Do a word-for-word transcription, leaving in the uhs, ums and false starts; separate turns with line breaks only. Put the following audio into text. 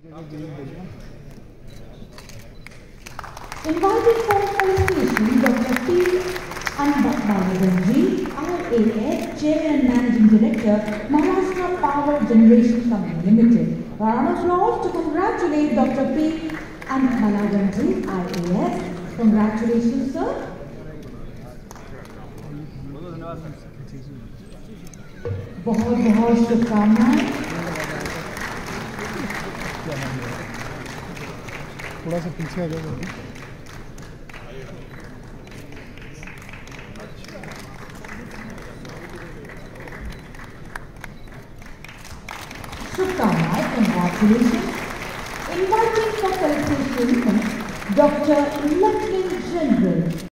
Invited for felicitation, Doctor P. Anbalaganji, I A S, Chairman and Managing Director, Maharashtra Power Generation Company Limited. Round of applause to congratulate Doctor P. Anbalaganji, I A S. Congratulations, sir. बहुत बहुत शुभकामनाएं।
थोड़ा सा पीछे आ जाओ।
शुभकामनाएं, congratulations. Inviting for felicitation, Doctor Lieutenant General